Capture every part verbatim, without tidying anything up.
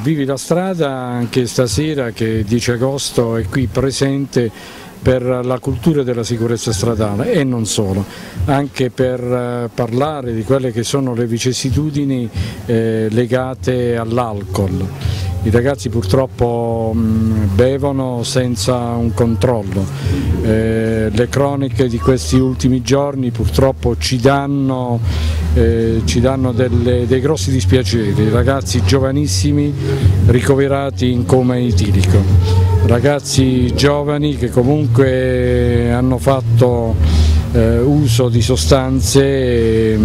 Vivi la strada anche stasera, che dieci agosto è qui presente per la cultura della sicurezza stradale e non solo, anche per parlare di quelle che sono le vicissitudini eh, legate all'alcol. I ragazzi purtroppo mh, bevono senza un controllo, eh, le croniche di questi ultimi giorni purtroppo ci danno, eh, ci danno delle, dei grossi dispiaceri, ragazzi giovanissimi ricoverati in coma etilico, ragazzi giovani che comunque hanno fatto eh, uso di sostanze eh,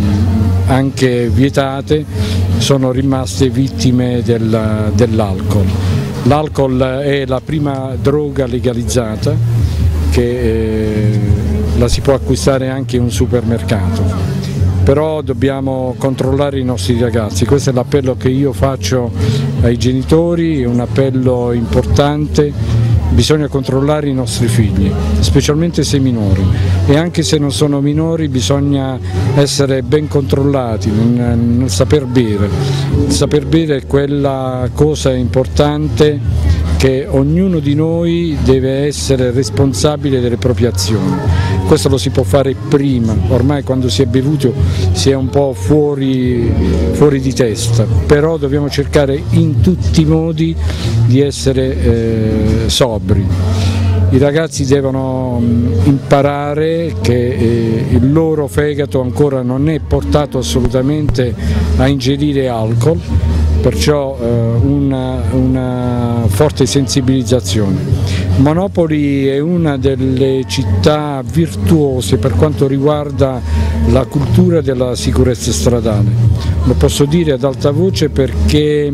anche vietate, sono rimaste vittime del, dell'alcol. L'alcol è la prima droga legalizzata che eh, la si può acquistare anche in un supermercato, però dobbiamo controllare i nostri ragazzi, questo è l'appello che io faccio ai genitori, è un appello importante. Bisogna controllare i nostri figli, specialmente se minori, e anche se non sono minori bisogna essere ben controllati nel, nel saper bere. Il saper bere è quella cosa importante che ognuno di noi deve essere responsabile delle proprie azioni. Questo lo si può fare prima, ormai quando si è bevuto si è un po' fuori, fuori di testa, però dobbiamo cercare in tutti i modi di essere eh, sobri. I ragazzi devono imparare che eh, il loro fegato ancora non è portato assolutamente a ingerire alcol, perciò eh, una, una forte sensibilizzazione. Monopoli è una delle città virtuose per quanto riguarda la cultura della sicurezza stradale, lo posso dire ad alta voce perché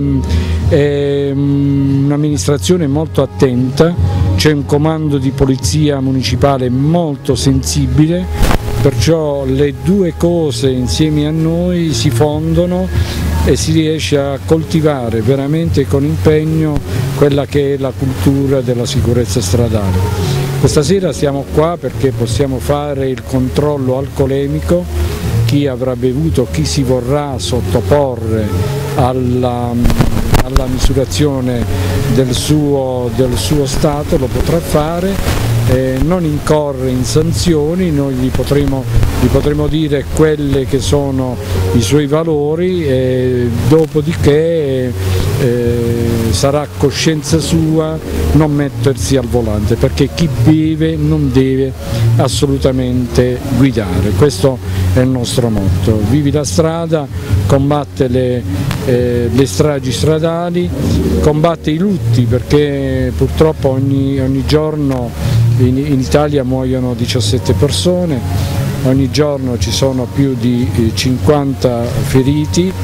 è un'amministrazione molto attenta, c'è un comando di polizia municipale molto sensibile, perciò le due cose insieme a noi si fondono e si riesce a coltivare veramente con impegno quella che è la cultura della sicurezza stradale. Questa sera siamo qua perché possiamo fare il controllo alcolemico, chi avrà bevuto, chi si vorrà sottoporre alla, alla misurazione del suo, del suo stato lo potrà fare. Eh, non incorre in sanzioni, noi gli potremo, gli potremo dire quelle che sono i suoi valori e dopodiché eh, sarà coscienza sua non mettersi al volante, perché chi beve non deve assolutamente guidare, questo è il nostro motto. Vivi la strada, combatte le, eh, le stragi stradali, combatte i lutti, perché purtroppo ogni, ogni giorno In, in Italia muoiono diciassette persone, ogni giorno ci sono più di cinquanta feriti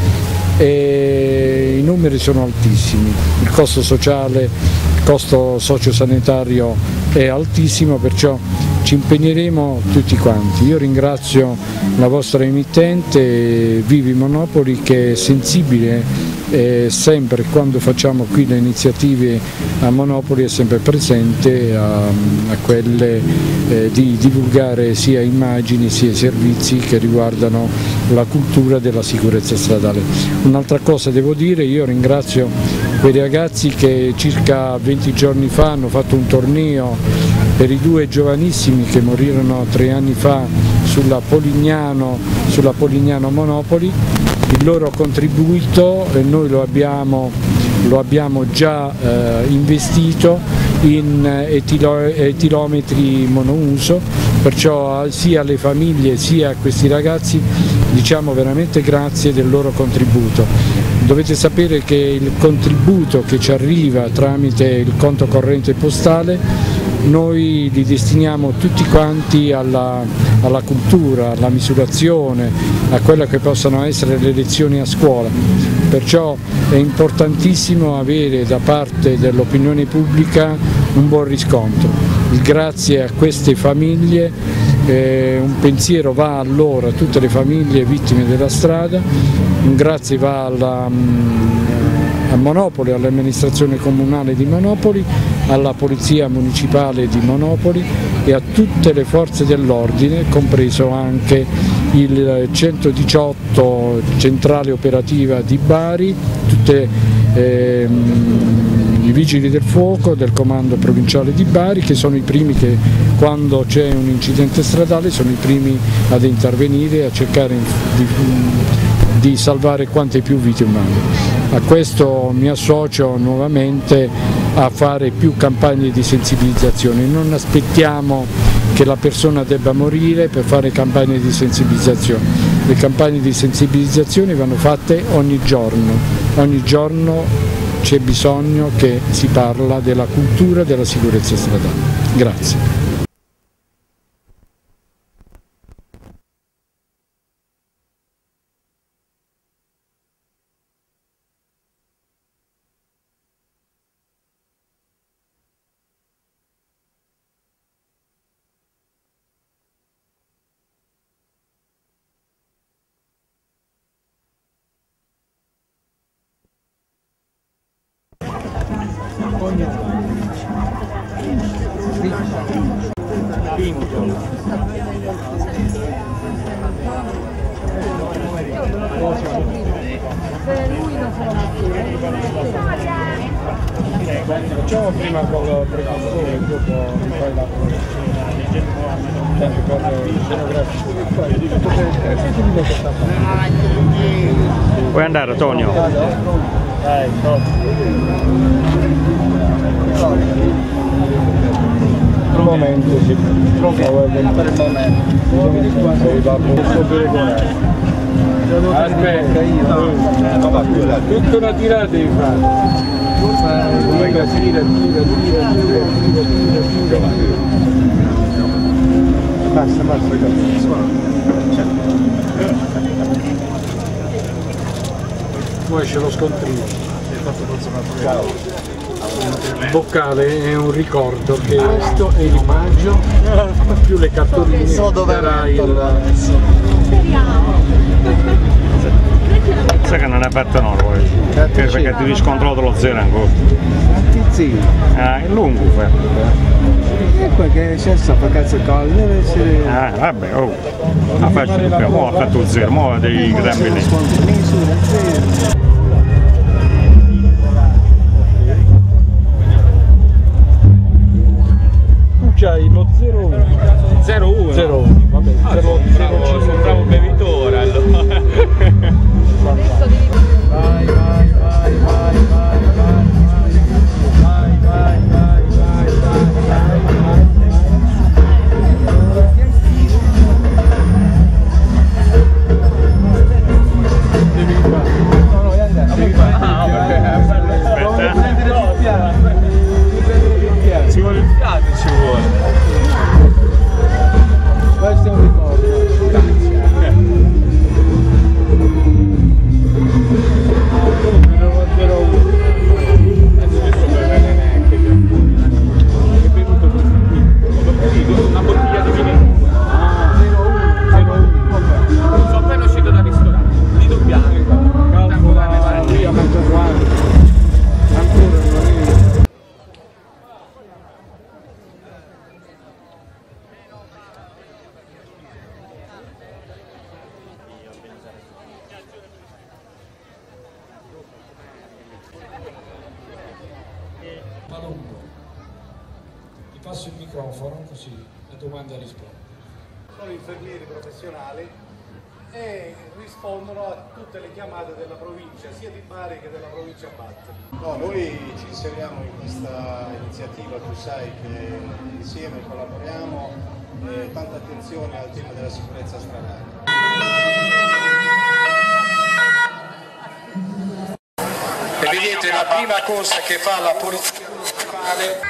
e i numeri sono altissimi, il costo sociale, il costo sociosanitario è altissimo, perciò ci impegneremo tutti quanti. Io ringrazio la vostra emittente Vivi Monopoli, che è sensibile e sempre quando facciamo qui le iniziative a Monopoli è sempre presente a, a quelle eh, di divulgare sia immagini sia servizi che riguardano la cultura della sicurezza stradale. Un'altra cosa devo dire, io ringrazio quei ragazzi che circa venti giorni fa hanno fatto un torneo per i due giovanissimi che morirono tre anni fa sulla Polignano, sulla Polignano Monopoli. Il loro contributo eh, noi lo abbiamo, lo abbiamo già eh, investito in etilo, etilometri monouso, perciò sia alle famiglie sia a questi ragazzi diciamo veramente grazie del loro contributo. Dovete sapere che il contributo che ci arriva tramite il conto corrente postale noi li destiniamo tutti quanti alla, alla cultura, alla misurazione, a quelle che possono essere le lezioni a scuola, perciò è importantissimo avere da parte dell'opinione pubblica un buon riscontro. Il grazie a queste famiglie, eh, un pensiero va a loro, a tutte le famiglie vittime della strada, un grazie va alla, a Monopoli, all'amministrazione comunale di Monopoli, alla Polizia Municipale di Monopoli e a tutte le forze dell'ordine, compreso anche il centodiciotto centrale operativa di Bari, tutte ehm, i vigili del fuoco del comando provinciale di Bari, che sono i primi che quando c'è un incidente stradale sono i primi ad intervenire e a cercare di, di salvare quante più vite umane. A questo mi associo nuovamente a fare più campagne di sensibilizzazione, non aspettiamo che la persona debba morire per fare campagne di sensibilizzazione, le campagne di sensibilizzazione vanno fatte ogni giorno, ogni giorno c'è bisogno che si parla della cultura della sicurezza stradale. Grazie. Facciamo prima con il precursore e dopo fai la tanto per Vuoi andare, Tonio? Dai, no. Per il momento sì. Per il momento. Sei da posto per aspetta, io tutta una tirata devi fare. Tira, tira, tira, tira, tira, tira, tira, tira. Basta, basta, poi c'è lo scontrino. Il boccale è un ricordo che questo è il maggio più le cartoline sarà il... Sai che non è fatto no, poi. Perché ti riscontrato lo zero ancora. Sì. Ah, è lungo per. E poi che c'è sta cazzo caldo, deve essere. Ah, vabbè, oh. La faccio più, mo ha fatto zero, mo devi grammi lì. Tu c'hai lo zero uno. zero uno? zero uno, vabbè, Ah, zero bravo, sono un bravo bevitore allora. Vai, vai, vai, vai, vai, vai, vai, vai, vai, vai, devi fare. no, no, andare. Devi fare. Ah, vabbè, Devi prendere il piano. Devi prendere il piano. ci vuole il fiato, ci vuole. Questo è un ricordo. Una bottiglia di vino. Sono appena uscito dal ristorante. Vino bianco. Calcola, io mangio quanto. Ancora non arrivo. Malungo, ti passo il microfono così la domanda risponde. Sono infermieri professionali e rispondono a tutte le chiamate della provincia, sia di Bari che della provincia Abate. No, noi ci inseriamo in questa iniziativa, tu sai che insieme collaboriamo, e tanta attenzione al tema della sicurezza stradale. E vedete la prima cosa che fa la polizia municipale.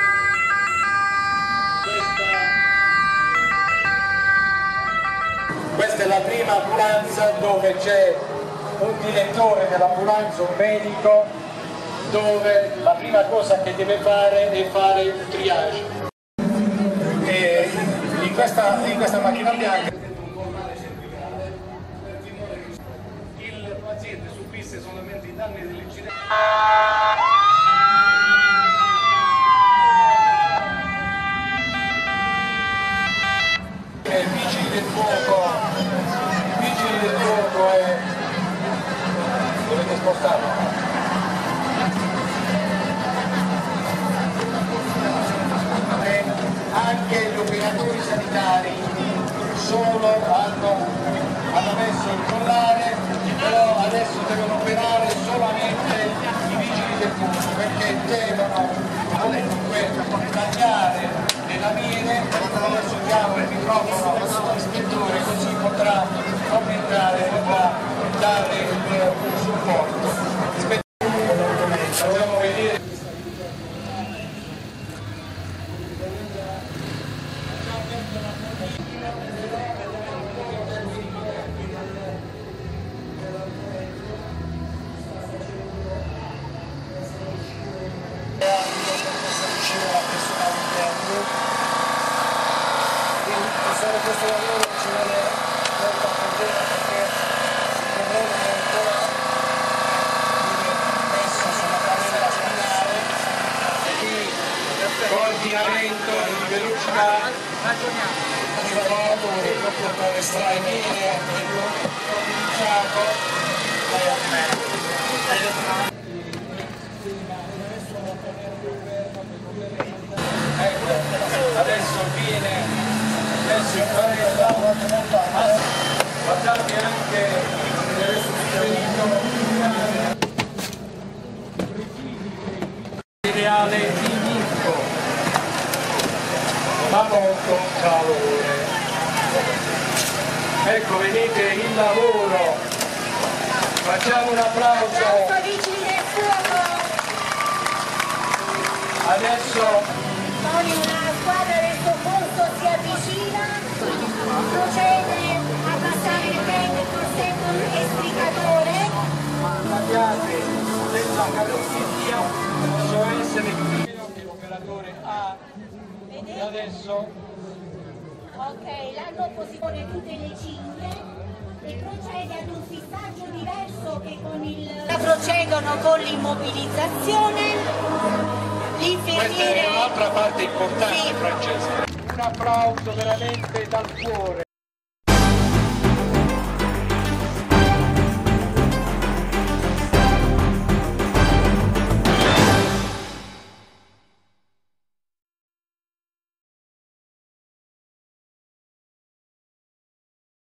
Questa è la prima ambulanza dove c'è un direttore dell'ambulanza, un medico, dove la prima cosa che deve fare è fare un triage. E in questa, in questa macchina bianca il paziente subisce solamente i danni dell'incidente. I vigili del fuoco, i vigili del fuoco e dovete spostarlo. i lavoratori proprio per estrarre mine e cominciato ecco, adesso viene messo in barella, guardate anche ideale di Mirko, ma molto calore. Ecco, vedete il lavoro, facciamo un applauso. Adesso poi una squadra del soccorso si avvicina, procede a passare il tecnico secolo estricatore. guardate, senza carrozzeria possono essere qui che l'operatore ha e adesso Ok, l'hanno posizionato tutte le cinghie e procede ad un fissaggio diverso che con il... Procedono con l'immobilizzazione, l'infermiere... questa è un'altra parte importante, sì. Francesca. Un applauso veramente dal cuore.